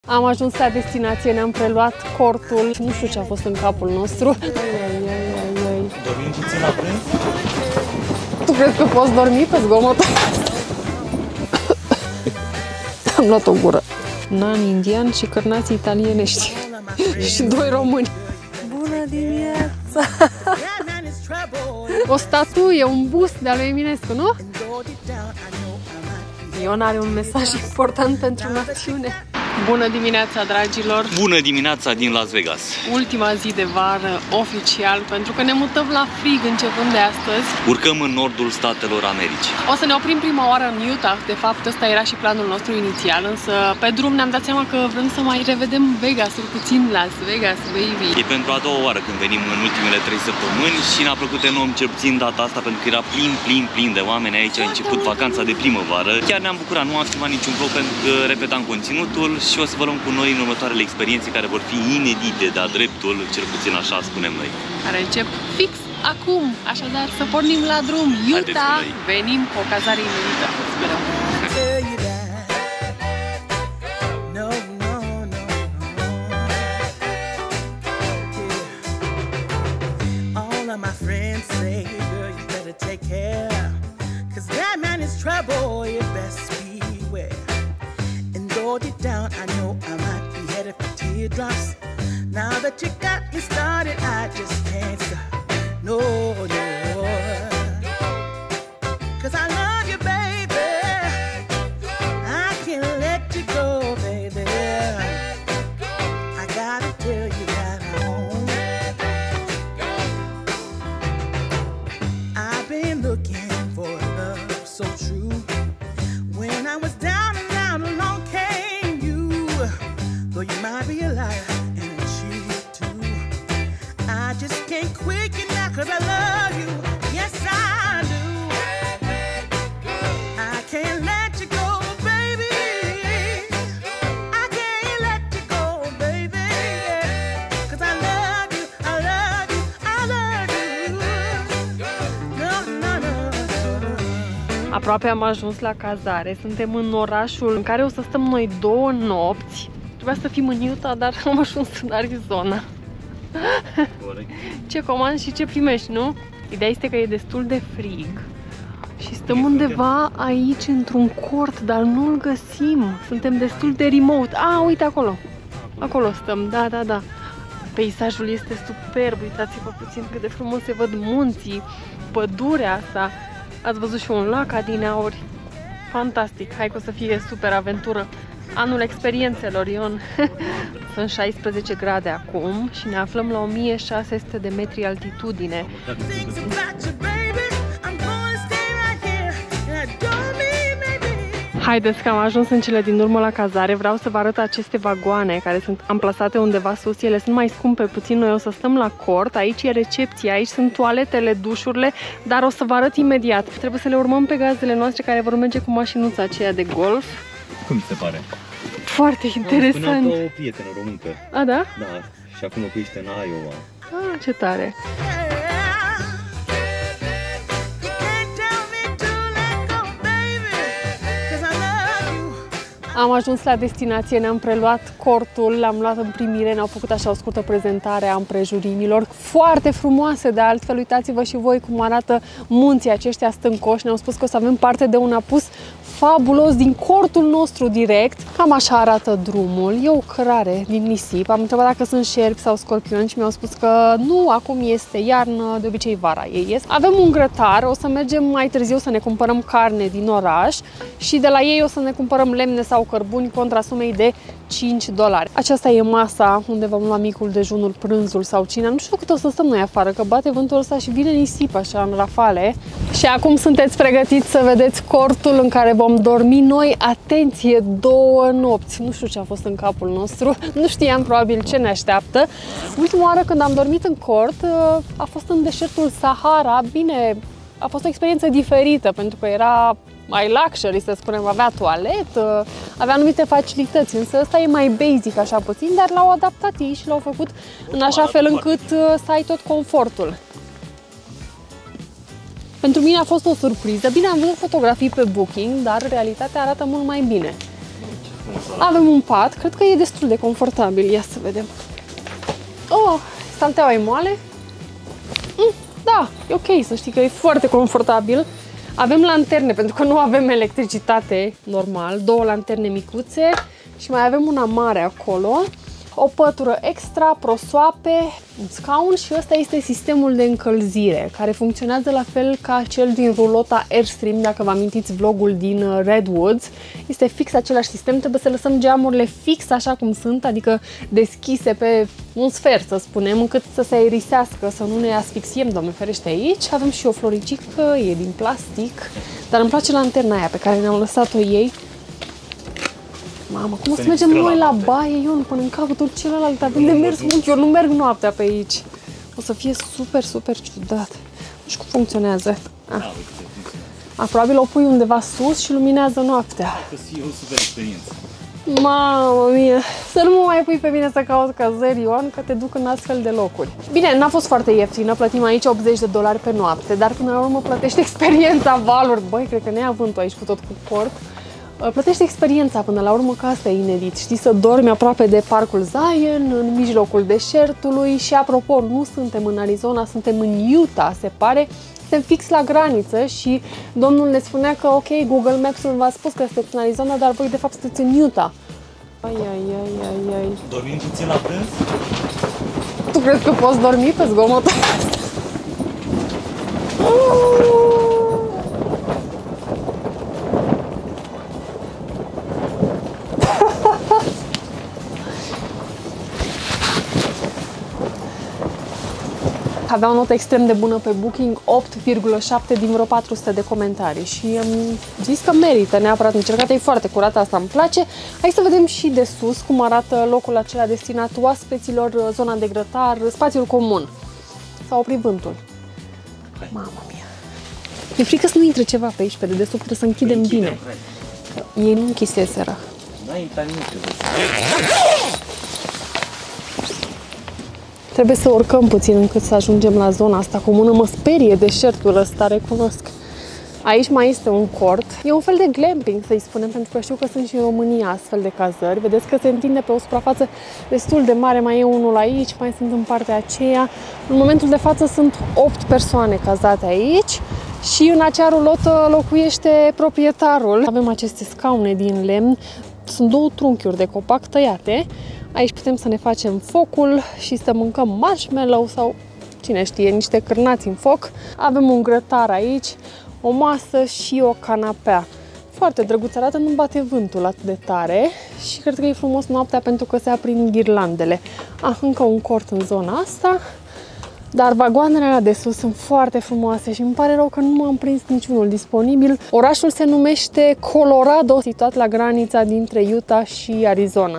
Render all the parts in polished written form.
Am ajuns la destinație, ne-am preluat cortul. Nu știu ce a fost în capul nostru. Dormim puțin la prânz? Tu crezi că poți dormi pe zgomotul ăsta? Am luat o gură. Nan indian și cârnați italienești. Și doi români. Bună dimineața! O statuie, un bust de-al lui Eminescu, nu? Ion are un mesaj important pentru națiune. Bună dimineața, dragilor! Bună dimineața din Las Vegas! Ultima zi de vară, oficial, pentru că ne mutăm la frig începând de astăzi. Urcăm în nordul Statelor Americii. O să ne oprim prima oară în Utah, de fapt ăsta era și planul nostru inițial, însă pe drum ne-am dat seama că vrem să mai revedem Vegasul puțin, Las Vegas, baby! E pentru a doua oară când venim în ultimele 3 săptămâni și ne-a plăcut enorm cel puțin data asta pentru că era plin de oameni aici, a început vacanța de primăvară. Chiar ne-am bucurat, nu am filmat niciun vlog pentru că repetam conținutul și o să vă luăm cu noi în următoarele experiențe care vor fi inedite de-a dreptul, cel puțin așa spunem noi. Care încep fix acum, așadar să pornim la drum. Utah, venim cu o cazare inedită, sperăm. Teardrops. Now that you got me started, I just can't stop. No, no. 'Cause I love you, baby. I can't let you go, baby. I gotta tell you that I've been looking for a love so true. When I was down and out, along came you. Though you might be a liar and a cheat too, I just can't quit you now 'cause I love you. Yes, I do. I can't let you go, baby. I can't let you go, baby. 'Cause I love you, I love you, I love you. No, no, no. Aproape am ajuns la cazare. Suntem în orașul în care o să stăm noi 2 nopți. Trebuia să fim în Utah, dar am ajuns în Arizona. Ce comanzi și ce primești, nu? Ideea este că e destul de frig și stăm undeva aici într-un cort, dar nu-l găsim. Suntem destul de remote. Uite acolo. Acolo stăm, da. Peisajul este superb, uitați-vă puțin cât de frumos se văd munții, pădurea asta. Ați văzut și un lac adineauri. Fantastic, hai că o să fie super aventură. Anul experiențelor, Ion. Sunt 16 grade acum și ne aflăm la 1600 de metri altitudine. Haideți că am ajuns în cele din urmă la cazare. Vreau să vă arăt aceste vagoane care sunt amplasate undeva sus. Ele sunt mai scumpe puțin. Noi o să stăm la cort. Aici e recepția, aici sunt toaletele, dușurile, dar o să vă arăt imediat. Trebuie să le urmăm pe gazdele noastre care vor merge cu mașinuța aceea de golf. Cum se pare? Foarte interesant. Spuneam că o prietenă româncă. Da? Da, și acum locuiește în Iowa. Ce tare. Am ajuns la destinație, ne-am preluat cortul, l-am luat în primire, ne-au făcut așa o scurtă prezentare a împrejurimilor. Foarte frumoase, de altfel, uitați-vă și voi cum arată munții aceștia stâncoși. Ne-au spus că o să avem parte de un apus fabulos din cortul nostru direct. Cam așa arată drumul. E o cărare din nisip. Am întrebat dacă sunt șerpi sau scorpioni și mi-au spus că nu, acum este iarnă, de obicei vara ei ies. Avem un grătar, o să mergem mai târziu să ne cumpărăm carne din oraș și de la ei o să ne cumpărăm lemne sau cărbuni contra sumei de $5. Aceasta e masa unde vom lua micul dejunul, prânzul sau cina. Nu știu cât o să stăm noi afară, că bate vântul ăsta și vine nisip așa în rafale. Și acum sunteți pregătiți să vedeți cortul în care vom dormi noi. Atenție, 2 nopți. Nu știu ce a fost în capul nostru. Nu știam probabil ce ne așteaptă. Ultima oară când am dormit în cort a fost în deșertul Sahara. Bine, a fost o experiență diferită pentru că era mai luxury, să spunem, avea toaletă, avea anumite facilități, însă ăsta e mai basic așa puțin, dar l-au adaptat ei și l-au făcut în așa fel încât să ai tot confortul. Pentru mine a fost o surpriză. Bine, am văzut fotografii pe Booking, dar realitatea arată mult mai bine. Avem un pat, cred că e destul de confortabil. Ia să vedem. Oh, salteaua e moale. Da, e ok, să știi că e foarte confortabil. Avem lanterne, pentru că nu avem electricitate normal. 2 lanterne micuțe și mai avem una mare acolo. O pătură extra, prosoape, un scaun și ăsta este sistemul de încălzire, care funcționează la fel ca cel din rulota Airstream, dacă vă amintiți vlogul din Redwoods. Este fix același sistem, trebuie să lăsăm geamurile fix așa cum sunt, adică deschise pe un sfert, să spunem, încât să se aerisească, să nu ne asfixiem, Doamne ferește, aici. Avem și o floricică, e din plastic, dar îmi place lanterna aia pe care ne-am lăsat-o ei. Mamă, cum o să mergem noi la baie, Ion, până în capătul celălalt? Avem de mers mult, eu nu merg noaptea pe aici. O să fie super, super ciudat. Nu știu cum funcționează. Probabil o pui undeva sus și luminează noaptea. Că e o super experiență. Mamă mie, să nu mă mai pui pe mine să caut cazări, Ion, că te duc în astfel de locuri. Bine, n-a fost foarte ieftină, plătim aici $80 pe noapte, dar până la urmă plătește experiența valuri. Băi, cred că ne ia vântul aici cu tot cu port. Plătește experiența până la urmă, că asta e inedit. Știi, să dormi aproape de parcul Zion, în mijlocul deșertului și, apropo, nu suntem în Arizona, suntem în Utah, se pare. Suntem fix la graniță și domnul ne spunea că, ok, Google Maps-ul v-a spus că sunteți în Arizona, dar voi de fapt sunteți în Utah. Ai. Dormim puțin la prânz? Tu crezi că poți dormi pe zgomotul ăsta? Avea o notă extrem de bună pe Booking, 8,7 din vreo 400 de comentarii și am zis că merită neapărat încercat, e foarte curat, asta îmi place. Hai să vedem și de sus cum arată locul acela destinat oaspeților, zona de grătar, spațiul comun. S-a oprit vântul. Mamă mia! Mi-e frică să nu intre ceva pe aici, pe dedesubt, trebuie să închidem bine. Ei nu închiseseră. N-a intrat nimic. Trebuie să urcăm puțin încât să ajungem la zona asta comună. Mă sperie deșertul ăsta, recunosc. Aici mai este un cort. E un fel de glamping, să-i spunem, pentru că știu că sunt și în România astfel de cazări. Vedeți că se întinde pe o suprafață destul de mare. Mai e unul aici, mai sunt în partea aceea. În momentul de față sunt 8 persoane cazate aici și în acea rulotă locuiește proprietarul. Avem aceste scaune din lemn. Sunt 2 trunchiuri de copac tăiate. Aici putem să ne facem focul și să mâncăm marshmallow sau, cine știe, niște cârnați în foc. Avem un grătar aici, o masă și o canapea. Foarte drăguț, arată, nu bate vântul atât de tare și cred că e frumos noaptea pentru că se aprind ghirlandele. Încă un cort în zona asta, dar vagoanele alea de sus sunt foarte frumoase și îmi pare rău că nu m-am prins niciunul disponibil. Orașul se numește Colorado, situat la granița dintre Utah și Arizona.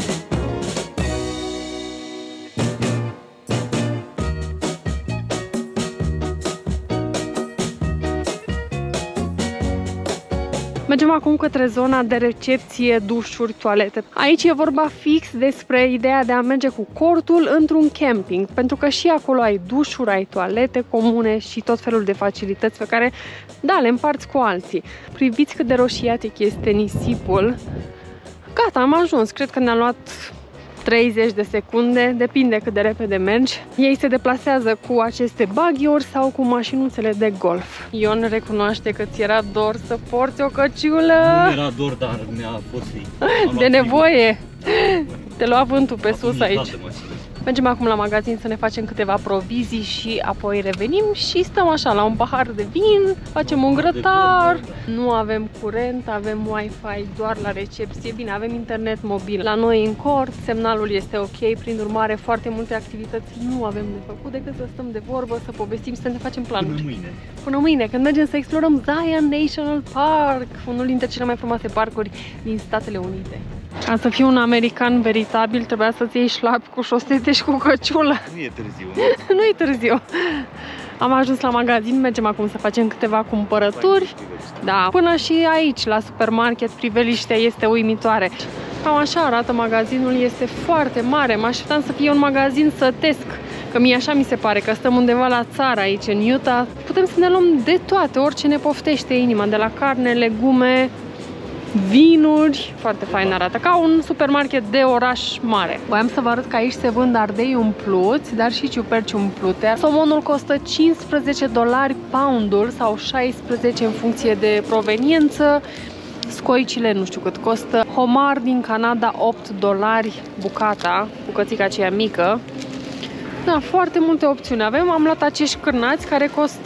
Mergem acum către zona de recepție, dușuri, toalete. Aici e vorba fix despre ideea de a merge cu cortul într-un camping, pentru că și acolo ai dușuri, ai toalete comune și tot felul de facilități pe care, da, le împarți cu alții. Priviți cât de roșiatic este nisipul. Gata, am ajuns. Cred că ne-a luat 30 de secunde, depinde cât de repede mergi. Ei se deplasează cu aceste buggy-uri sau cu mașinuțele de golf. Ion recunoaște că ți era dor să porți o căciulă. Nu era dor, dar mi-a fost fric. De nevoie. Te lua vântul pe sus aici. Mergem acum la magazin să ne facem câteva provizii și apoi revenim și stăm așa la un pahar de vin, facem un grătar. Nu avem curent, avem Wi-Fi doar la recepție. Bine, avem internet mobil la noi în cort, semnalul este ok, prin urmare foarte multe activități nu avem de făcut decât să stăm de vorbă, să povestim, să ne facem planuri. Până mâine. Până mâine, când mergem să explorăm Zion National Park, unul dintre cele mai frumoase parcuri din Statele Unite. Ca să fii un american veritabil, trebuia să-ți iei șlapi cu șosete și cu căciulă. Nu e târziu. Nu e târziu. Am ajuns la magazin, mergem acum să facem câteva cumpărături. Da, până și aici, la supermarket, priveliștea este uimitoare. Cam așa arată magazinul, este foarte mare. Mă așteptam să fie un magazin sătesc, că mie așa mi se pare, că stăm undeva la țară aici, în Utah. Putem să ne luăm de toate, orice ne poftește inima, de la carne, legume, vinuri, foarte fain arată, ca un supermarket de oraș mare. Voiam să vă arăt că aici se vând ardei umpluți, dar și ciuperci umplute. Somonul costă $15 poundul sau 16 în funcție de proveniență. Scoicile nu știu cât costă. Homar din Canada, $8 bucata, bucățica aceea mică. Da, foarte multe opțiuni avem. Am luat acești cârnați care costă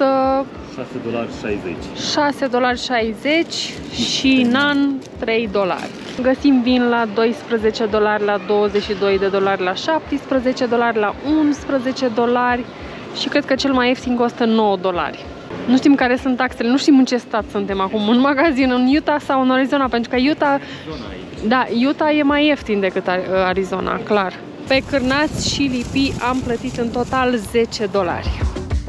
$6,60 și nan $3. Găsim vin la $12, la $22, la $17, la $11 și cred că cel mai ieftin costă $9. Nu știm care sunt taxele, nu știm în ce stat suntem acum, în magazin, în Utah sau în Arizona, pentru că Utah, da, Utah e mai ieftin decât Arizona, clar. Pe cârnați și lipi am plătit în total $10.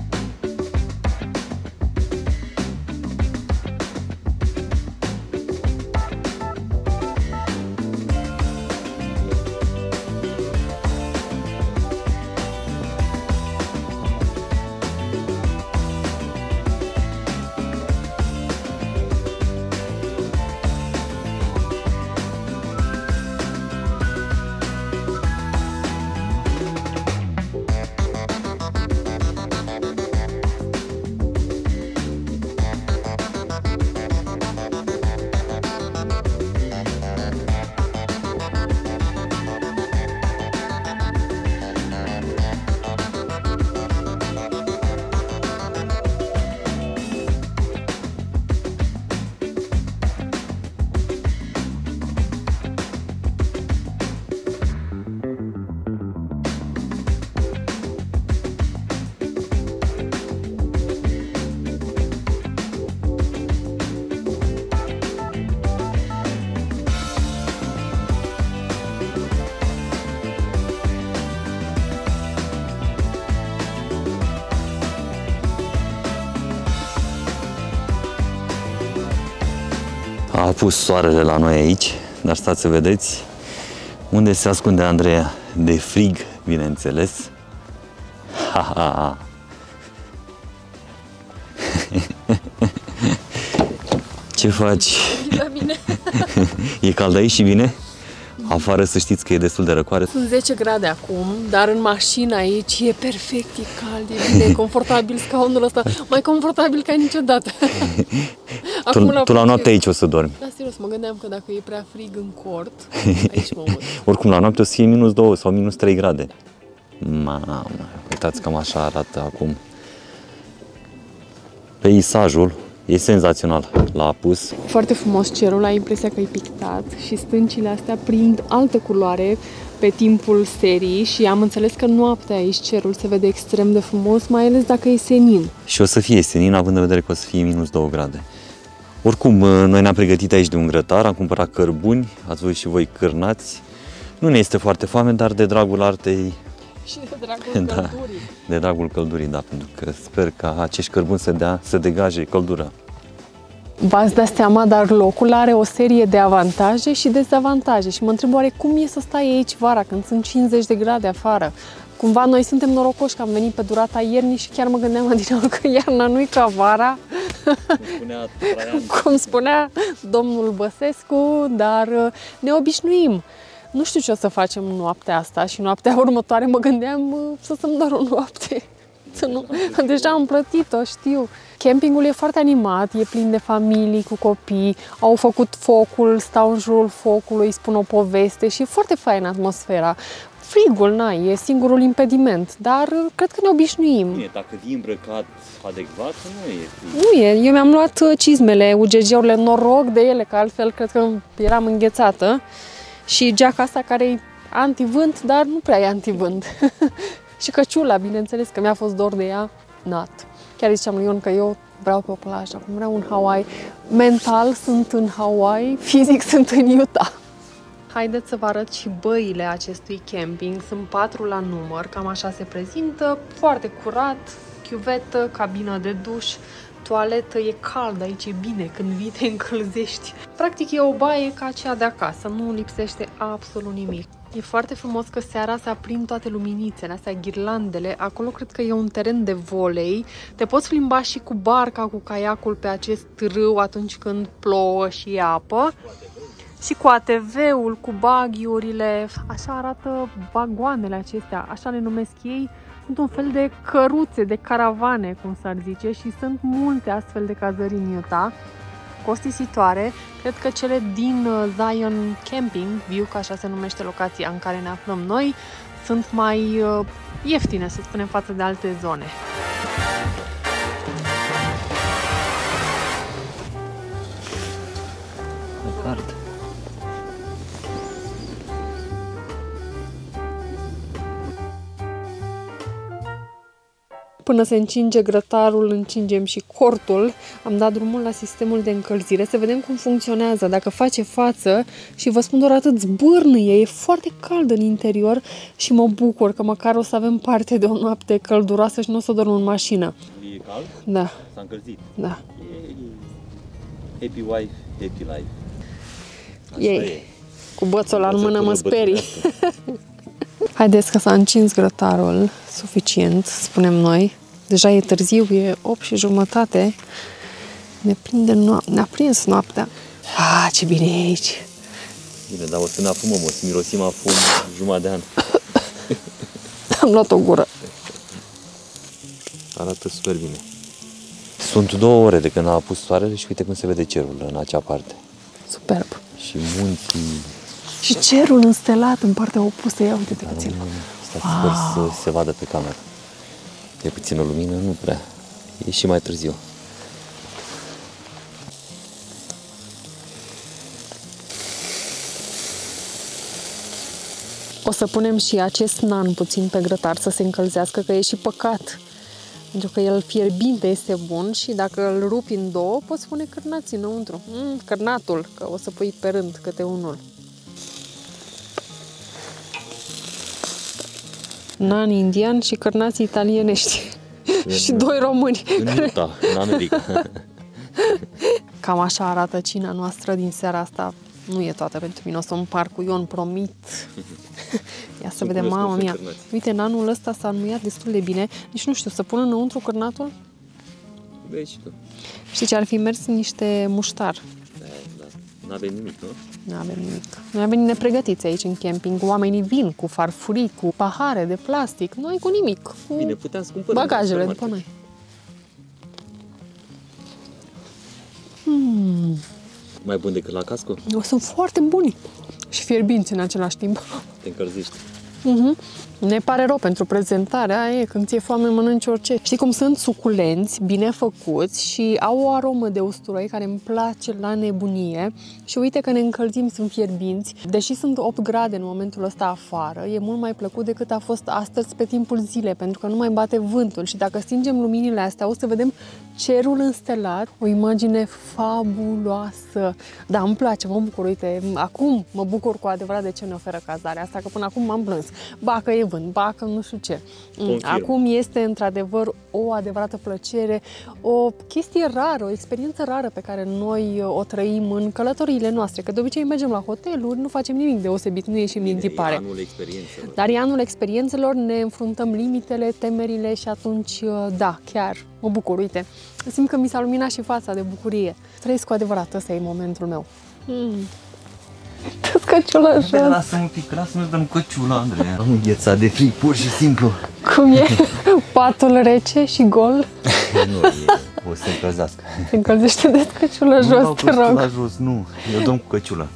A apus soarele la noi aici, dar stați să vedeți unde se ascunde Andreea. De frig, bineînțeles. Ha, ha, ha. Ce faci? La mine. E cald aici și bine? Afară să știți că e destul de răcoare. Sunt 10 grade acum, dar în mașină aici e perfect, e cald, e bine, e confortabil scaunul ăsta, mai confortabil ca niciodată. Tu la noapte aici o să dormi. Da, serios, mă gândeam că dacă e prea frig în cort, aici mă mut. Oricum, la noapte o să fie -2 sau -3 grade. Mamă, uitați cam așa arată acum. Peisajul e senzațional la apus. Foarte frumos cerul, ai impresia că e pictat și stâncile astea prind altă culoare pe timpul serii și am înțeles că noaptea aici cerul se vede extrem de frumos, mai ales dacă e senin. Și o să fie senin, având în vedere că o să fie -2 grade. Oricum, noi ne-am pregătit aici de un grătar, am cumpărat cărbuni, ați văzut și voi cârnați. Nu ne este foarte foame, dar de dragul artei... Și de dragul căldurii. De dragul căldurii, da, pentru că sper ca acești cărbuni să degaje căldură. V-ați dat seama, dar locul are o serie de avantaje și dezavantaje și mă întreb oare cum e să stai aici vara când sunt 50 de grade afară. Cumva noi suntem norocoși că am venit pe durata iernii și chiar mă gândeam adineauri că iarna nu-i ca vara, cum spunea domnul Băsescu, dar ne obișnuim. Nu știu ce o să facem noaptea asta și noaptea următoare mă gândeam să stăm doar o noapte. Deja am plătit-o, știu. Campingul e foarte animat, e plin de familii cu copii, au făcut focul, stau în jurul focului, spun o poveste și e foarte faină atmosfera. Frigul, e singurul impediment, dar cred că ne obișnuim. Bine, dacă vii îmbrăcat adecvat, nu e frig. Nu e, eu mi-am luat cizmele, UGG-urile, noroc de ele, că altfel cred că eram înghețată. Și geaca asta care e antivânt, dar nu prea e antivânt. Și căciula, bineînțeles, că mi-a fost dor de ea, Chiar ziceam lui Ion că eu vreau pe o plajă, acum vreau în Hawaii. Mental sunt în Hawaii, fizic sunt în Utah. Haideți să vă arăt și băile acestui camping. Sunt 4 la număr, cam așa se prezintă. Foarte curat, chiuvetă, cabină de duș, toaletă, e cald aici, e bine, când vii te încălzești. Practic e o baie ca cea de acasă, nu lipsește absolut nimic. E foarte frumos că seara se aprind toate luminițele astea, ghirlandele. Acolo cred că e un teren de volei. Te poți plimba și cu barca, cu caiacul pe acest râu atunci când plouă și e apă. Și cu ATV-ul, cu baghiurile. Așa arată vagoanele acestea, așa le numesc ei. Sunt un fel de căruțe, de caravane, cum s-ar zice, și sunt multe astfel de cazări în Utah. Costisitoare. Cred că cele din Zion Camping View, că așa se numește locația în care ne aflăm noi, sunt mai ieftine, să spunem, față de alte zone. Până se încinge grătarul, încingem și cortul. Am dat drumul la sistemul de încălzire, să vedem cum funcționează, dacă face față și vă spun doar atât, zbârnăie, e foarte cald în interior și mă bucur că măcar o să avem parte de o noapte călduroasă și nu o să dorm în mașină. E cald? Da. S-a încălzit? Da. Happy wife, happy life. Ei, cu bățul în mână mă sperii. Haideți că s-a încins grătarul suficient, spunem noi. Deja e târziu, e 8:30. Ne-a prins noaptea. Ah, ce bine e aici! Bine, dar o să ne afumăm, o să mirosim afum jumătate de an. Am luat o gură. Arată super bine. Sunt 2 ore de când a apus soarele și uite cum se vede cerul în acea parte. Superb. Și munții. Și cerul înstelat în partea opusă. Ia uite-te puțin. Sper să se vadă pe cameră. E puțină lumină, nu prea. E și mai târziu. O să punem și acest nan puțin pe grătar să se încălzească, că e și păcat. Pentru că el fierbinte este bun și dacă îl rupi în două, poți pune cârnații înăuntru. Cârnatul, că o să pui pe rând câte unul. Nan indian și cârnații italienești. Și 2 români. În Utah, în America. Cam așa arată cina noastră din seara asta. Nu e toată pentru mine, o să împar cu Ion, promit. Ia să vedem, mamă mia. Uite, nanul ăsta s-a înmuiat destul de bine. Nici nu știu, să pun înăuntru cârnatul? Vezi și tu. Știi ce ar fi mers? Niște muștar. Da, n-avem nimic, nu? N-avem nimic. Noi am venit nepregătiți aici în camping. Oamenii vin cu farfurii, cu pahare de plastic. Noi cu nimic. Cu bine, puteam să cumpărăm bagajele după noi. Mai bun decât la casco? Sunt foarte buni și fierbinți în același timp. Te încălzești. Ne pare rău pentru prezentarea, e când ți-e foame mănânci orice. Știi cum sunt? Suculenți, bine făcuți și au o aromă de usturoi care îmi place la nebunie. Și uite că ne încălzim, sunt fierbinți. Deși sunt 8 grade în momentul ăsta afară, e mult mai plăcut decât a fost astăzi pe timpul zilei, pentru că nu mai bate vântul și dacă stingem luminile astea o să vedem cerul înstelat, o imagine fabuloasă. Da, îmi place, mă bucur, uite, acum mă bucur cu adevărat de ce ne oferă cazarea asta, că până acum m-am plâns. Ba că e vânt, ba că nu știu ce. Acum este într-adevăr o adevărată plăcere, o chestie rară, o experiență rară pe care noi o trăim în călătoriile noastre, că de obicei mergem la hoteluri, nu facem nimic deosebit, nu ieșim din tipare. E anul experiențelor. Dar e anul experiențelor, ne înfruntăm limitele, temerile și atunci, da, chiar mă bucur, uite. Simt că mi s-a luminat și fața de bucurie. Trăiesc cu adevărat, ăsta e momentul meu. Dă-ți căciula jos. Lasă un pic, lasă-mi să dăm căciula, Andreea. Am înghețat de frig, pur și simplu. Cum e? Patul rece și gol? Nu, o să se încălzească. Se încălzește, dă-ți căciula jos, te rog. Nu jos, nu. Eu dăm cu căciula.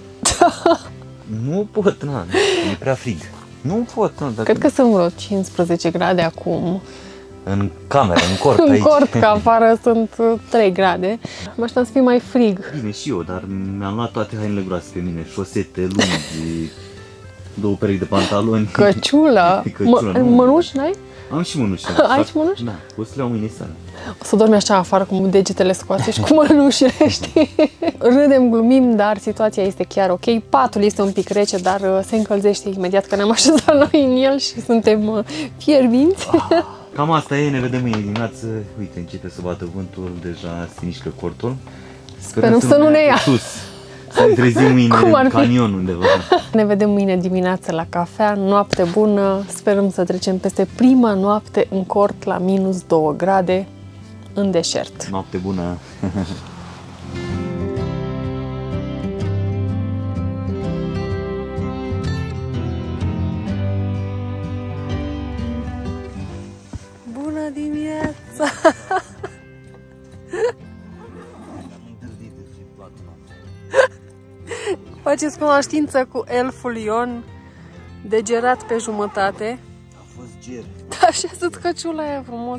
Nu pot, na, e prea frig. Nu pot, nu. Cred că sunt vreo 15 grade acum. În cameră, în cort, în aici. cort, că afară sunt 3 grade. Mă așteptam să fie mai frig. Bine, și eu, dar mi-am luat toate hainele groase pe mine. Șosete lungi, 2 perechi de pantaloni. Căciula? Mănuși n-ai? Am și mănuși. Ai și mănuși? Da, o să le iau mâine seara. O să dormi așa afară cu degetele scoase și cu mănușile, știi? Râdem, glumim, dar situația este chiar ok. Patul este un pic rece, dar se încălzește imediat că ne-am așezat noi în el și suntem fierbinți. Cam asta e, ne vedem mâine dimineață. Uite, începe să bată vântul, deja se mișcă cortul. Sperăm să nu ne ia. Să trezim mâine în canion undeva. Ne vedem mâine dimineață la cafea, noapte bună, sperăm să trecem peste prima noapte în cort la -2 grade în deșert. Noapte bună! Bună dimineața! Faceți cunoștință cu elful Ion, degerat pe jumătate. A fost ger. Așa să-ți căciula aia frumos.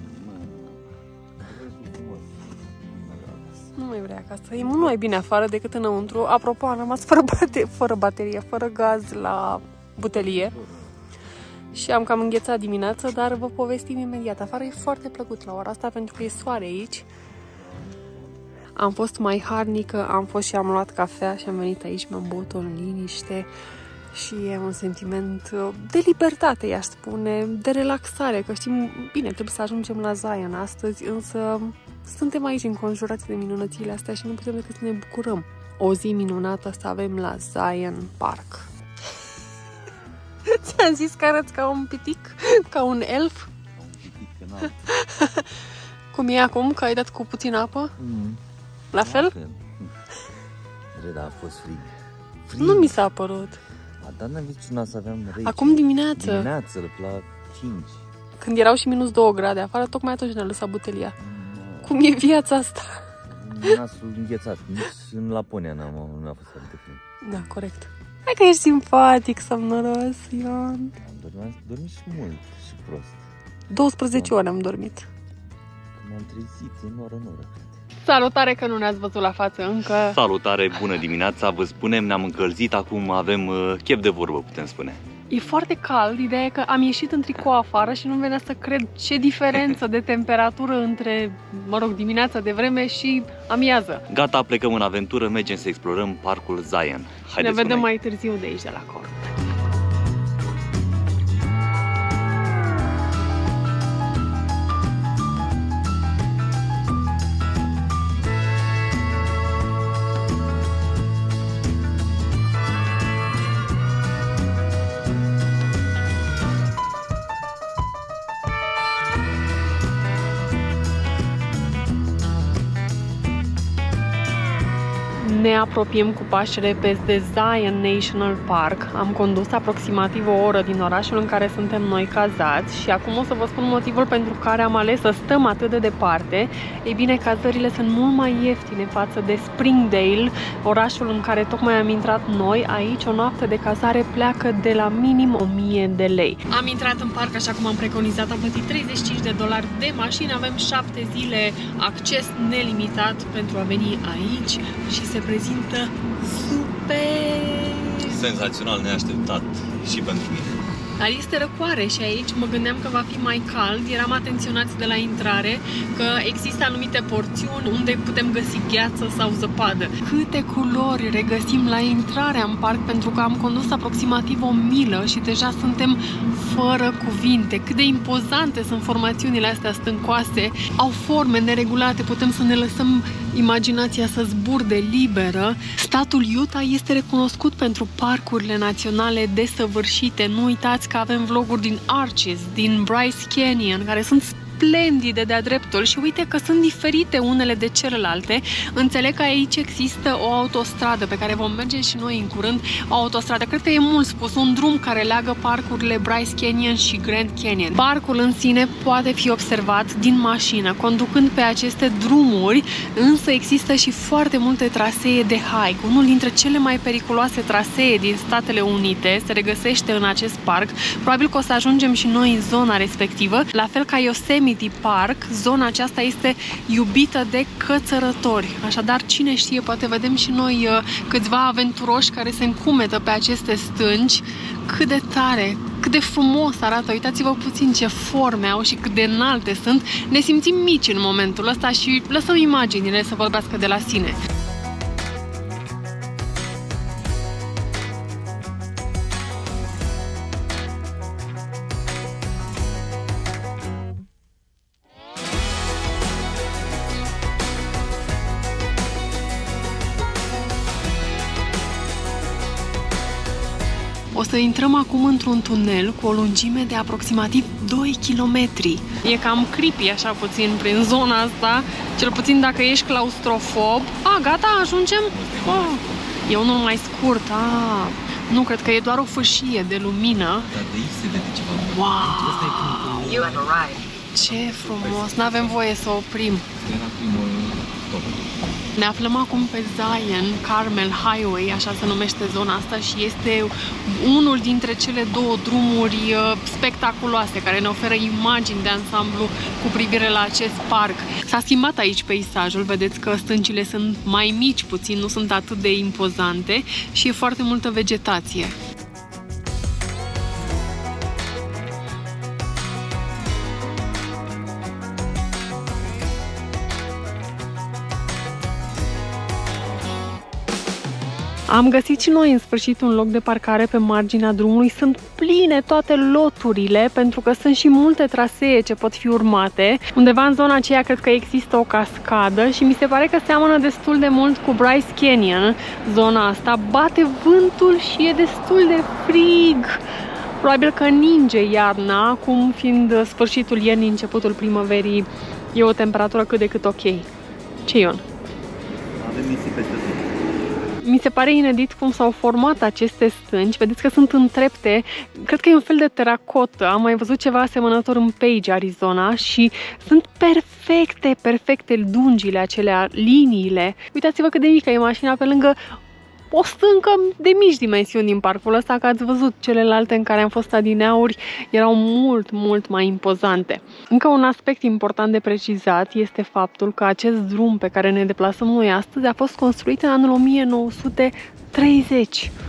Nu mai vrea acasă. E mult mai bine afară decât înăuntru. Apropo, am rămas fără baterie, fără gaz la butelie. Și am cam înghețat dimineața, dar vă povestim imediat. Afară e foarte plăcut la ora asta pentru că e soare aici. Am fost mai harnică, am fost și am luat cafea și am venit aici, mi-am băut-o în liniște și e un sentiment de libertate, i-aș spune, de relaxare, că știm, bine, trebuie să ajungem la Zion astăzi, însă suntem aici înconjurați de minunățile astea și nu putem decât să ne bucurăm. O zi minunată să avem la Zion Park. Ți-am zis că arăți ca un pitic, ca un elf? Cum e acum, că ai dat cu puțin apă? La fel? Reda, a fost frig. Nu mi s-a părut. Dar n-am văzut să aveam rece. Acum dimineață. Dimineață, la 5. Când erau și -2 grade afară, tocmai atunci ne-a lăsat butelia. Cum e viața asta? Nasul înghețat. Nici în Laponia n-a fost atât de frig. Da, corect. Hai că ești simpatic, somnoros, Ion. Am dormit și mult și prost. 12 ore am dormit. Când m-am trezit în oră. Salutare, că nu ne-ați văzut la față încă. Salutare, bună dimineața, vă spunem, ne-am încălzit, acum avem chef de vorbă, putem spune. E foarte cald, ideea e că am ieșit în tricou afară și nu venea să cred ce diferență de temperatură între, dimineața de vreme și amiază. Gata, plecăm în aventură, mergem să explorăm parcul Zion. Ne vedem mai târziu de aici, de la cort. Ne apropiem cu pași repezi de Zion National Park. Am condus aproximativ o oră din orașul în care suntem noi cazați și acum o să vă spun motivul pentru care am ales să stăm atât de departe. Ei bine, cazările sunt mult mai ieftine față de Springdale, orașul în care tocmai am intrat noi. Aici o noapte de cazare pleacă de la minim 1000 de lei. Am intrat în parc așa cum am preconizat, am plătit $35 de mașină, avem 7 zile acces nelimitat pentru a veni aici și se prezintă super! Senzațional, neașteptat și pentru mine. Dar este răcoare și aici mă gândeam că va fi mai cald. Eram atenționați de la intrare că există anumite porțiuni unde putem găsi gheață sau zăpadă. Câte culori regăsim la intrarea în parc, pentru că am condus aproximativ 1 milă și deja suntem fără cuvinte. Cât de impozante sunt formațiunile astea stâncoase, au forme neregulate, putem să ne lăsăm imaginația să zburde liberă. Statul Utah este recunoscut pentru parcurile naționale desăvârșite. Nu uitați că avem vloguri din Arches, din Bryce Canyon, care sunt splendide de-a dreptul și uite că sunt diferite unele de celelalte. Înțeleg că aici există o autostradă pe care vom merge și noi în curând. O autostradă, cred că e mult spus, un drum care leagă parcurile Bryce Canyon și Grand Canyon. Parcul în sine poate fi observat din mașină, conducând pe aceste drumuri, însă există și foarte multe trasee de hike. Unul dintre cele mai periculoase trasee din Statele Unite se regăsește în acest parc. Probabil că o să ajungem și noi în zona respectivă, la fel ca Yosemite Park. Zona aceasta este iubită de cățărători. Așadar, cine știe, poate vedem și noi câțiva aventuroși care se încumetă pe aceste stânci. Cât de tare, cât de frumos arată. Uitați-vă puțin ce forme au și cât de înalte sunt. Ne simțim mici în momentul ăsta și lăsăm imaginile să vorbească de la sine. O să intrăm acum într-un tunel cu o lungime de aproximativ 2 km. E cam creepy așa puțin prin zona asta, cel puțin dacă ești claustrofob. Gata, ajungem? E unul mai scurt. Nu, cred că e doar o fâșie de lumină. Dar de aici se vede ceva. Wow! Ce frumos! N-avem voie să oprim. Era primul top. Ne aflăm acum pe Zion Carmel Highway, așa se numește zona asta, și este unul dintre cele două drumuri spectaculoase care ne oferă imagini de ansamblu cu privire la acest parc. S-a schimbat aici peisajul, vedeți că stâncile sunt mai mici puțin, nu sunt atât de impozante și e foarte multă vegetație. Am găsit și noi în sfârșit un loc de parcare pe marginea drumului. Sunt pline toate loturile, pentru că sunt și multe trasee ce pot fi urmate. Undeva în zona aceea cred că există o cascadă și mi se pare că seamănă destul de mult cu Bryce Canyon. Zona asta bate vântul și e destul de frig. Probabil că ninge iarna, acum fiind sfârșitul iernii, începutul primăverii, e o temperatură cât de cât ok. Ce, Ion? Avem nisip peste tot. Mi se pare inedit cum s-au format aceste stânci. Vedeți că sunt în trepte. Cred că e un fel de teracotă. Am mai văzut ceva asemănător în Page, Arizona, și sunt perfecte dungile acelea, liniile. Uitați-vă cât de mică e mașina pe lângă o stâncă de mici dimensiuni din parcul ăsta, că ați văzut celelalte în care am fost adineauri, erau mult mai impozante. Încă un aspect important de precizat este faptul că acest drum pe care ne deplasăm noi astăzi a fost construit în anul 1930.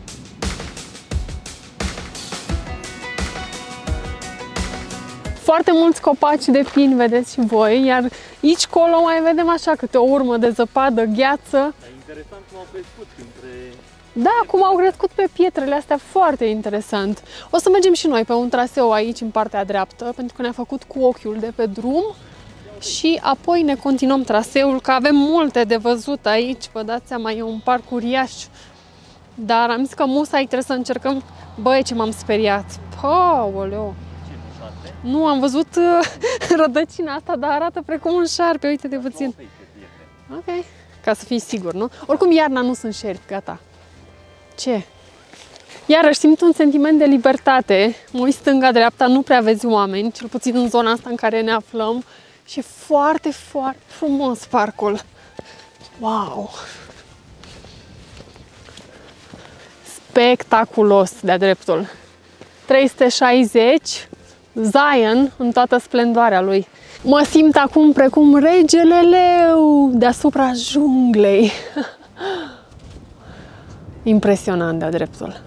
Foarte mulți copaci de pin, vedeți și voi, iar aici colo mai vedem așa câte o urmă de zăpadă, gheață. Interesant cum au crescut între... Da, cum au crescut pe pietrele astea, foarte interesant. O să mergem și noi pe un traseu aici, în partea dreaptă, pentru că ne-a făcut cu ochiul de pe drum. Și apoi ne continuăm traseul, că avem multe de văzut aici, vă dați seama, e un parc uriaș. Dar am zis că musai trebuie să încercăm. Băi, ce m-am speriat! Aoleu! Nu, am văzut rădăcina asta, dar arată precum un șarpe, uite-te puțin. Ok. Ca să fii sigur, nu? Oricum, iarna nu sunt șerpi, gata. Ce? Iarăși simt un sentiment de libertate. Mă uit stânga-dreapta, nu prea vezi oameni, cel puțin în zona asta în care ne aflăm. Și e foarte frumos parcul. Wow! Spectaculos, de-a dreptul. 360, Zion în toată splendoarea lui. Mă simt acum precum regele leu deasupra junglei. Impresionant, de-a dreptul.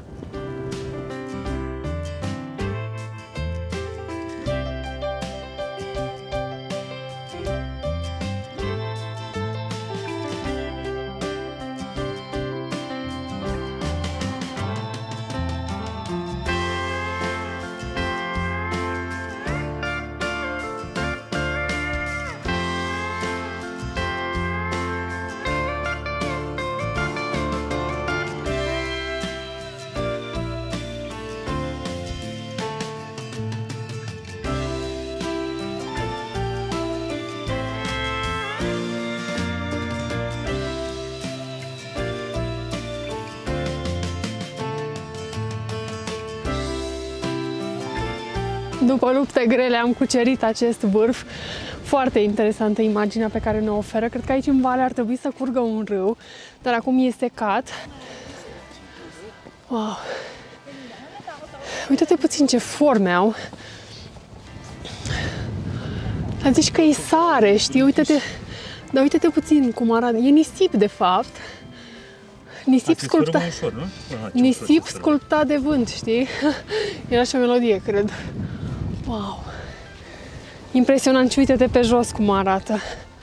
După lupte grele am cucerit acest vârf. Foarte interesantă imaginea pe care ne oferă. Cred că aici în vale ar trebui să curgă un râu, dar acum e secat. Wow! Uite-te puțin ce forme au. Dar zici că e sare, știi? Uite-te, dar uite-te puțin cum arată. E nisip, de fapt. Nisip sculptat. Nisip sculptat de vânt, știi? Era și o melodie, cred. Wow! Impresionant, și uite-te pe jos cum arată.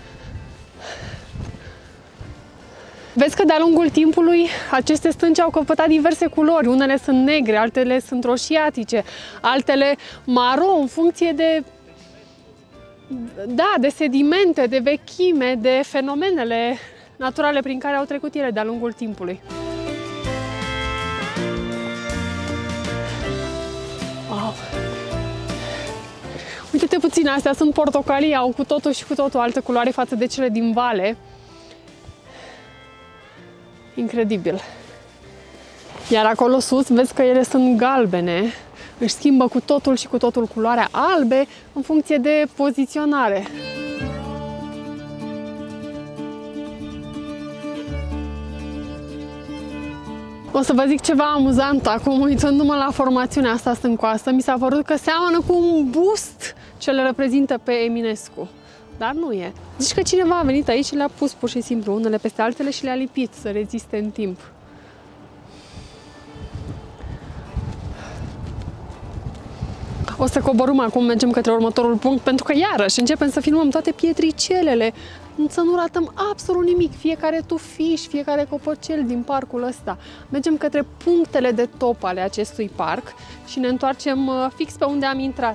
Vezi că de-a lungul timpului aceste stânci au căpătat diverse culori. Unele sunt negre, altele sunt roșiatice, altele maro, în funcție de... Da, de sedimente, de vechime, de fenomenele naturale prin care au trecut ele de-a lungul timpului. Wow! Uite-te puțin, astea sunt portocalii, au cu totul și cu totul altă culoare față de cele din vale. Incredibil! Iar acolo sus, vezi că ele sunt galbene, își schimbă cu totul și cu totul culoarea albe în funcție de poziționare. O să vă zic ceva amuzant acum, uitându-mă la formațiunea asta stâncoasă, mi s-a părut că seamănă cu un bust ce le reprezintă pe Eminescu. Dar nu e. Zici că cineva a venit aici și le-a pus pur și simplu unele peste altele și le-a lipit să reziste în timp. O să coborâm acum, mergem către următorul punct, pentru că iarăși începem să filmăm toate pietricelele, să nu ratăm absolut nimic, fiecare tufiș, fiecare copăcel din parcul ăsta. Mergem către punctele de top ale acestui parc și ne întoarcem fix pe unde am intrat.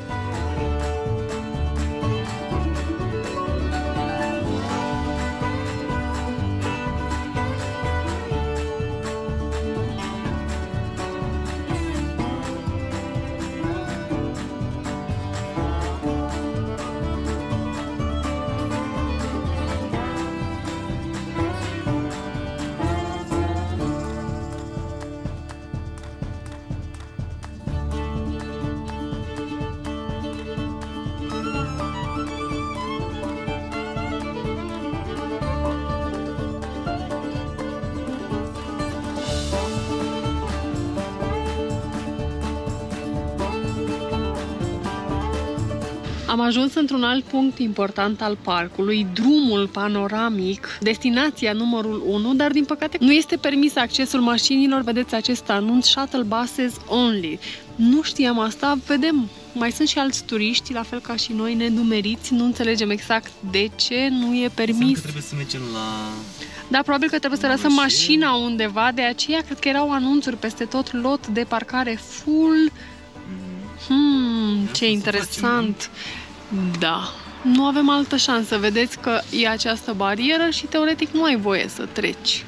Am ajuns într-un alt punct important al parcului, drumul panoramic, destinația numărul 1, dar din păcate nu este permis accesul mașinilor. Vedeți acest anunț, shuttle buses only. Nu știam asta, vedem. Mai sunt și alți turiști, la fel ca și noi, nenumeriți, nu înțelegem exact de ce nu e permis. Că trebuie să mergem la... Da, probabil că trebuie să lăsăm mașina undeva, de aceea cred că erau anunțuri peste tot, lot de parcare full. Ce interesant! Da, nu avem altă șansă. Vedeți că e această barieră și teoretic nu ai voie să treci.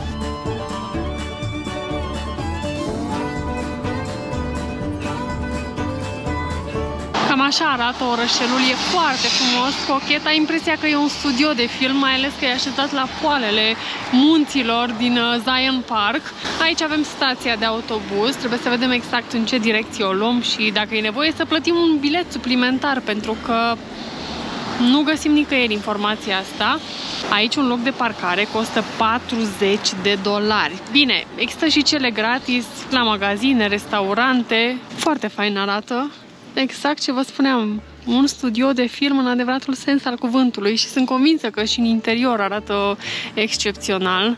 Cam așa arată orășelul, e foarte frumos, cochet, ai impresia că e un studio de film, mai ales că e așezat la poalele munților din Zion Park. Aici avem stația de autobuz, trebuie să vedem exact în ce direcție o luăm și dacă e nevoie să plătim un bilet suplimentar, pentru că nu găsim nicăieri informația asta. Aici un loc de parcare costă $40. Bine, există și cele gratis la magazine, restaurante, foarte fain arată. Exact ce vă spuneam, un studio de film în adevăratul sens al cuvântului și sunt convinsă că și în interior arată excepțional.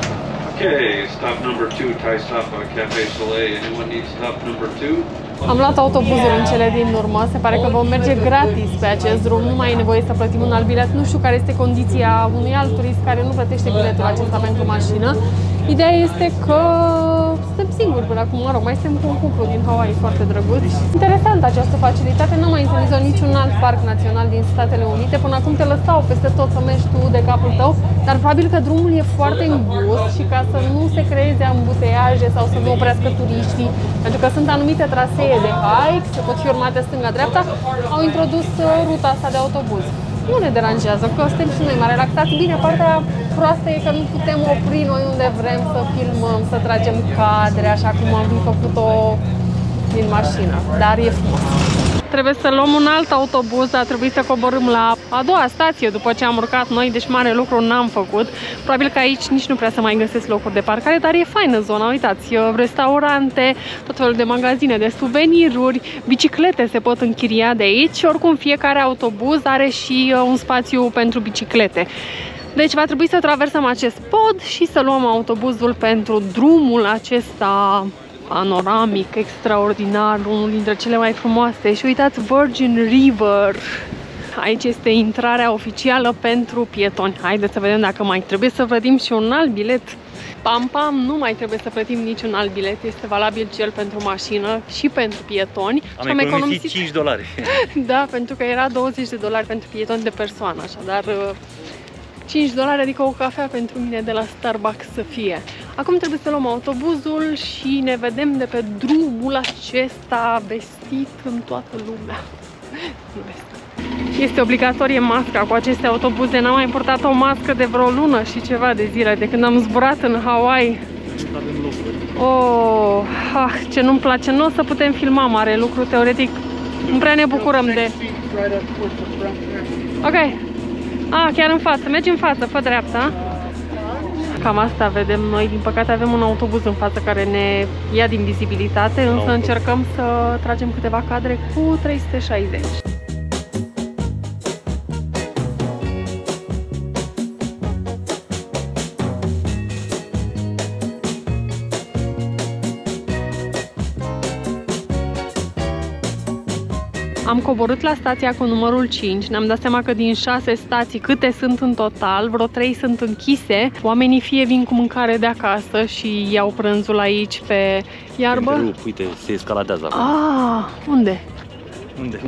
Okay, stop number 2, Thai stop at Cafe Soleil. Anyone need stop number 2? Am luat autobuzul în cele din urmă, se pare că vom merge gratis pe acest drum, nu mai e nevoie să plătim un alt bilet. Nu știu care este condiția unui alt turist care nu plătește biletul acesta pentru mașină. Ideea este că suntem singuri până acum, mă rog, mai suntem cu un cuplu din Hawaii foarte drăguț. Interesant această facilitate, n-am mai întâlnit-o niciun alt parc național din Statele Unite. Până acum te lăsau peste tot să mergi tu de capul tău, dar probabil că drumul e foarte îngust și ca să nu se creeze ambuteiaje sau să nu oprească turiștii, pentru că sunt anumite trasee de hike, se pot fi urmate stânga-dreapta, au introdus ruta asta de autobuz. Nu ne deranjează, că suntem și noi mai relaxați. Bine, partea proastă e că nu putem opri noi unde vrem să filmăm, să tragem cadre, așa cum am fi făcut-o din mașină, dar e frumos. Trebuie să luăm un alt autobuz, a trebuit să coborâm la a doua stație după ce am urcat noi, deci mare lucru n-am făcut. Probabil că aici nici nu prea să mai găsesc locuri de parcare, dar e faină zona, uitați, restaurante, tot felul de magazine de suveniruri, biciclete se pot închiria de aici, oricum fiecare autobuz are și un spațiu pentru biciclete. Deci va trebui să traversăm acest pod și să luăm autobuzul pentru drumul acesta panoramic, extraordinar, unul dintre cele mai frumoase. Și uitați, Virgin River. Aici este intrarea oficială pentru pietoni. Haideți să vedem dacă mai trebuie să plătim și un alt bilet. Pam, pam, nu mai trebuie să plătim niciun alt bilet. Este valabil cel pentru mașină și pentru pietoni. Am economisit $5. Da, pentru că era $20 pentru pietoni de persoană, așadar $5, adică o cafea pentru mine de la Starbucks să fie. Acum trebuie să luăm autobuzul și ne vedem de pe drumul acesta vestit în toată lumea. Este obligatorie masca cu aceste autobuze. N-am mai purtat o mască de vreo lună și ceva de zile, de când am zburat în Hawaii. Oh, ce nu-mi place. Nu o să putem filma mare lucru, teoretic. Nu prea ne bucurăm de... Ok. Chiar în față. Mergi în față, fă dreapta. Cam asta vedem noi. Din păcate avem un autobuz în față care ne ia din vizibilitate, însă încercăm să tragem câteva cadre cu 360. Am coborât la stația cu numărul 5, ne-am dat seama că din 6 stații, câte sunt în total, vreo 3 sunt închise. Oamenii fie vin cu mâncare de acasă și iau prânzul aici pe iarbă. Uite, se escaladează. Unde? Unde?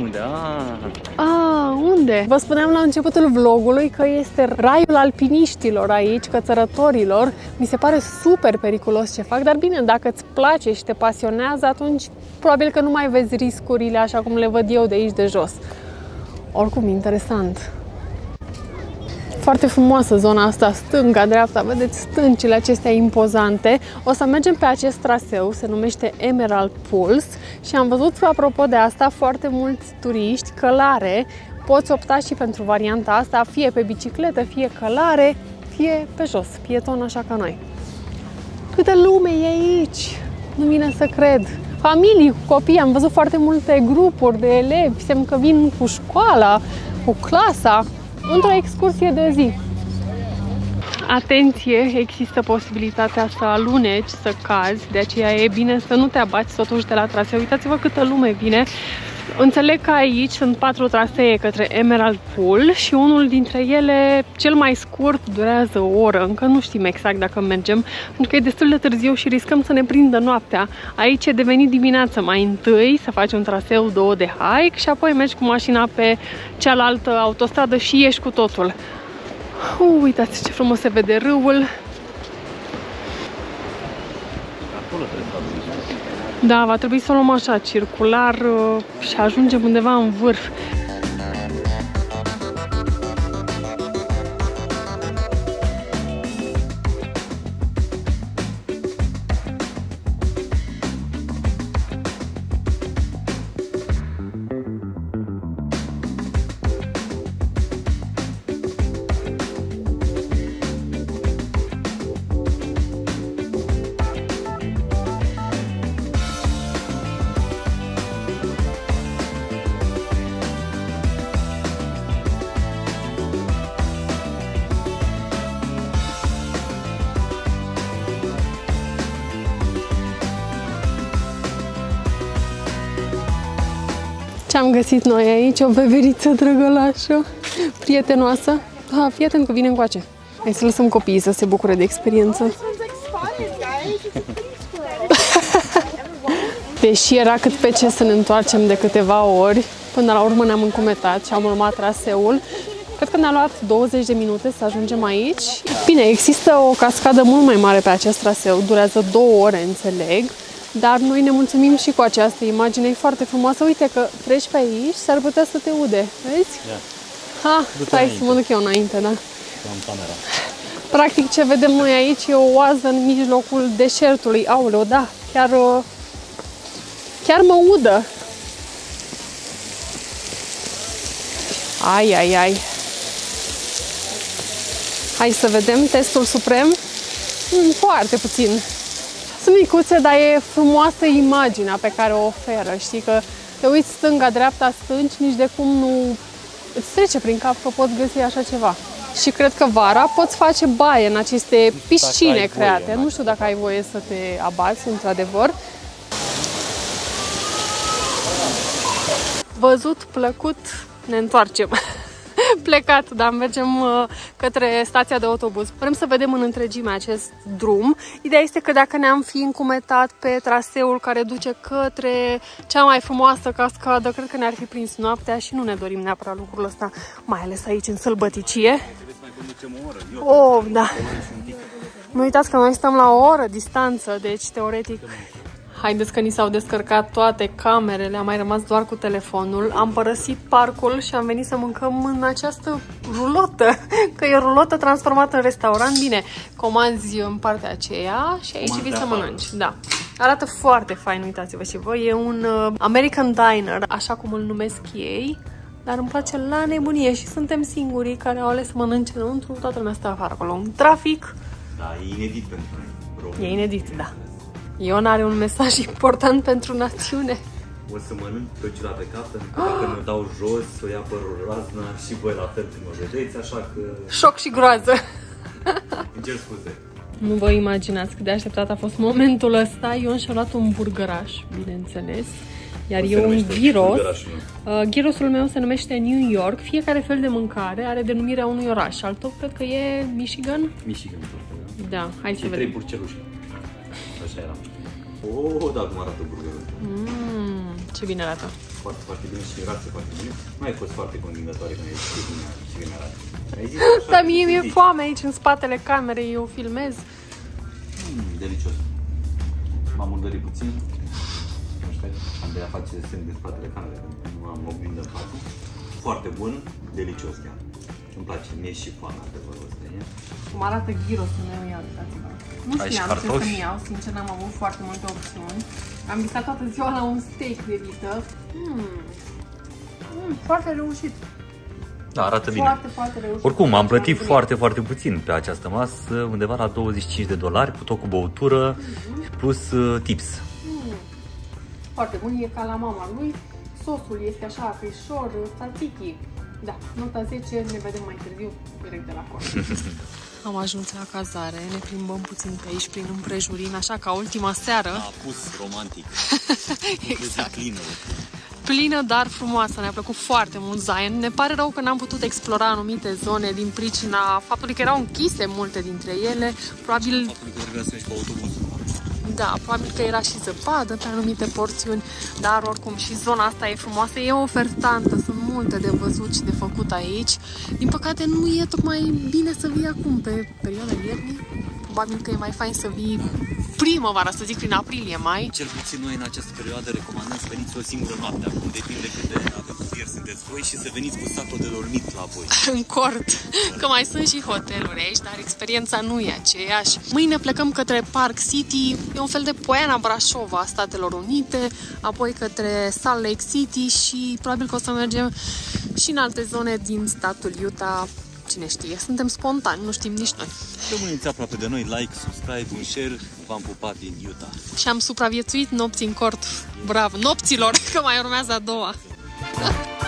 Unde? Vă spuneam la începutul vlogului că este raiul alpiniștilor aici, cățărătorilor. Mi se pare super periculos ce fac, dar bine, dacă îți place și te pasionează, atunci probabil că nu mai vezi riscurile așa cum le văd eu de aici de jos. Oricum, interesant. Foarte frumoasă zona asta, stânga, dreapta, vedeți stâncile acestea impozante. O să mergem pe acest traseu, se numește Emerald Pulse și am văzut, apropo de asta, foarte mulți turiști, călare. Poți opta și pentru varianta asta, fie pe bicicletă, fie călare, fie pe jos, pieton, așa ca noi. Câtă lume e aici! Nu vine să cred! Familii cu copii, am văzut foarte multe grupuri de elevi, semn că vin cu școala, cu clasa, într-o excursie de zi. Atenție, există posibilitatea să aluneci, să cazi, de aceea e bine să nu te abați totuși de la traseu. Uitați-vă câtă lume vine. Înțeleg că aici sunt 4 trasee către Emerald Pool și unul dintre ele, cel mai scurt, durează o oră. Încă nu știm exact dacă mergem, pentru că e destul de târziu și riscăm să ne prindă noaptea. Aici e de venit dimineață mai întâi, să faci un traseu 2 de hike și apoi mergi cu mașina pe cealaltă autostradă și ieși cu totul. Uitați ce frumos se vede râul. Da, va trebui să o luăm așa, circular și ajungem undeva în vârf. Ce am găsit noi aici? O beveriță drăgălașă, prietenoasă. Fii atent că vine încoace. Hai să lăsăm copiii să se bucure de experiență. Deși era cât pe ce să ne întoarcem de câteva ori, până la urmă ne-am încumetat și am urmat traseul. Cred că ne-a luat 20 de minute să ajungem aici. Bine, există o cascadă mult mai mare pe acest traseu, durează 2 ore, înțeleg. Dar noi ne mulțumim și cu această imagine, e foarte frumoasă. Uite că treci pe aici, s-ar putea să te ude, vezi? Stai să mă duc eu înainte, da? Practic ce vedem noi aici e o oază în mijlocul deșertului. Aoleu, da, chiar mă udă. Ai. Hai să vedem testul suprem. Foarte puțin. Sunt micuțe, dar e frumoasă imaginea pe care o oferă. Știi că te uiți stânga, dreapta, stânci, nici de cum nu îți trece prin cap că poți găsi așa ceva. Și cred că vara poți face baie în aceste piscine create. Nu știu dacă ai voie să te abați, într-adevăr. Văzut, plăcut, ne întoarcem. Plecat, dar mergem către stația de autobuz. Vrem să vedem în întregime acest drum. Ideea este că dacă ne-am fi încumetat pe traseul care duce către cea mai frumoasă cascadă, cred că ne-ar fi prins noaptea și nu ne dorim neapărat lucrul ăsta, mai ales aici în sălbăticie. Oh, da. Nu uitați că noi stăm la o oră distanță, deci teoretic... Haideți că ni s-au descărcat toate camerele, am mai rămas doar cu telefonul. Am părăsit parcul și am venit să mâncăm în această rulotă, că e o rulotă transformată în restaurant. Bine, comanzi în partea aceea și aici vii să mănânci. Da. Arată foarte fain, uitați-vă și voi. E un American Diner, așa cum îl numesc ei, dar îmi place la nebunie și suntem singurii care au ales să mănânce înăuntru. Toată lumea stă afară acolo. Un trafic. Da, e inedit pentru noi. E inedit, da. Ion are un mesaj important pentru națiune. O să mănânc căciula pe cap, pentru că dacă mă dau jos, o ia părul razna și voi la fel când mă vedeți, așa că... Șoc și groază. Îmi cer scuze. Nu vă imaginați cât de așteptat a fost momentul ăsta. Ion și-a luat un burgăraș, bineînțeles. Iar eu un gyros. Gyrosul meu se numește New York. Fiecare fel de mâncare are denumirea unui oraș. Al tău cred că e Michigan? Michigan, da. Hai să vedem. 3 burceluși. Așa era. Oh, da, cum arată burgerul. Ce bine arată. Foarte, foarte bine și rață foarte bine. Nu ai fost foarte convingătoare când ai zis ce bine arată. Dar mie mi-e foame aici în spatele camerei, eu filmez. Delicios. M-am murdărit puțin. Nu știu, Andreea face semn de spatele camerei, nu am oglindă în față. Foarte bun, delicios chiar. Îmi place, mie și foamea adevărul ăsta. Cum arată gyrosul meu, ia uitați-vă. Nu știam ce să-mi iau, sincer, n-am avut foarte multe opțiuni. Am visat toată ziua la un steak de vită. Foarte reușit. Da, arată bine. Foarte, foarte reușit. Oricum, am plătit foarte, foarte puțin pe această masă, undeva la $25, cu tot cu băutură și plus tips. Foarte bun, e ca la mama lui. Sosul este așa, peșor, tzatziki. Da, nota 10, ne vedem mai târziu, direct de la cort. Am ajuns la cazare, ne plimbăm puțin pe aici, prin împrejurin, așa ca ultima seară. A pus romantic. Exact. Plină, dar frumoasă. Ne-a plăcut foarte mult Zion. Ne pare rău că n-am putut explora anumite zone din pricina faptului că erau închise multe dintre ele. Probabil... Faptul că trebuia să mergi cu autobuzul. Da, probabil că era și zăpadă pe anumite porțiuni, dar oricum și zona asta e frumoasă, e ofertantă, sunt multe de văzut și de făcut aici. Din păcate nu e tocmai bine să vii acum pe perioada iernii, probabil că e mai fain să vii primăvara, să zic prin aprilie, mai. Cel puțin noi în această perioadă recomandăm să veniți o singură noapte, acum depinde cât de aventurier sunteți voi și să veniți cu sacul de dormit la voi. În cort, că mai sunt și hoteluri aici, dar experiența nu e aceeași. Mâine plecăm către Park City, e un fel de Poiana Brașova a Statelor Unite, apoi către Salt Lake City și probabil că o să mergem și în alte zone din statul Utah. Cine știe, suntem spontani, nu știm nici noi. Rămâneți aproape de noi, like, subscribe, un share, v-am pupat din Utah. Și am supraviețuit nopți în cort. Bravo, nopților, că mai urmează a doua.